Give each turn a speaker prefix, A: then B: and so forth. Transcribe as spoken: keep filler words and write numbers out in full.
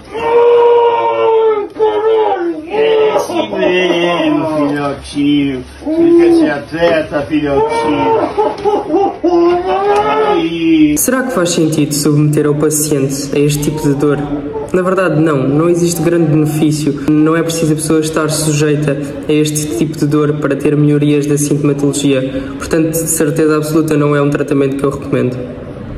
A: É assim mesmo, filhotinho. Fica se atleta, filhotinho. Ai.
B: Será que faz sentido submeter o paciente a este tipo de dor? Na verdade, não. Não existe grande benefício. Não é preciso a pessoa estar sujeita a este tipo de dor para ter melhorias da sintomatologia. Portanto, de certeza absoluta, não é um tratamento que eu recomendo.